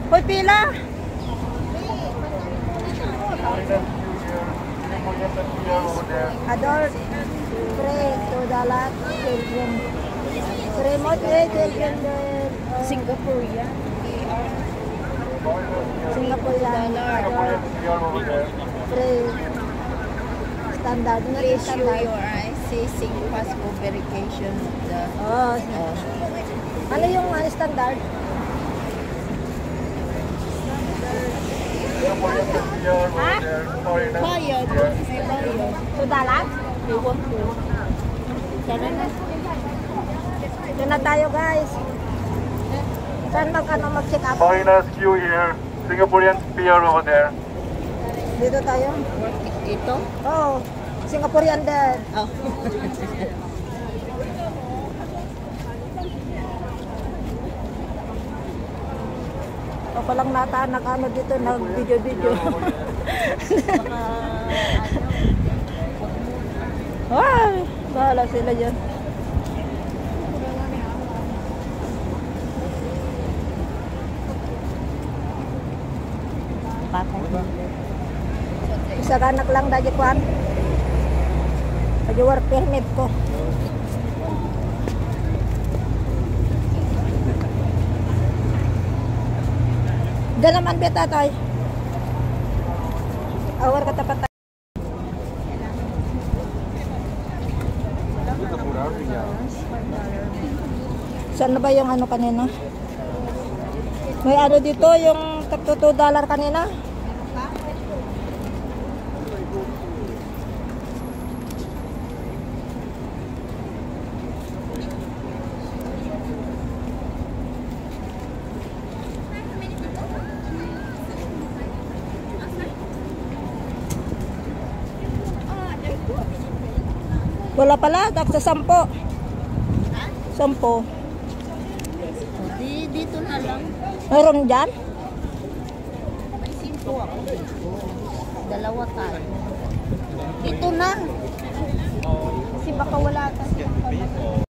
Hoy, pila. Adult, pray to the last children. Remote children. Singaporean. Singaporean. Adult, pray. Standard. Please show your eyes. Say passport verification. Oh. Ano yung standard? Bayad. May bayad. Sudalat? Iwan ko. Tara na. Ito na tayo, guys. Saan mag-check up? Foreigners queue here. Singaporean peer over there. Dito tayo. Dito? Oh, Singaporean din. Oh. O palang nata ano dito nag-video. Ay, bahala sila dyan. Isa ka anak lang dagi kuan. Dagi work permit ko. Diyan naman beta tay. Awar katapat. Saan na ba yung ano kanina? May ano dito yung $2 kanina? Wala pala, tapos sa 10. 10. Dito na lang. Mayroon dyan? May 5 ako. Dalawa tayo. Ito na. Kasi baka wala tayo.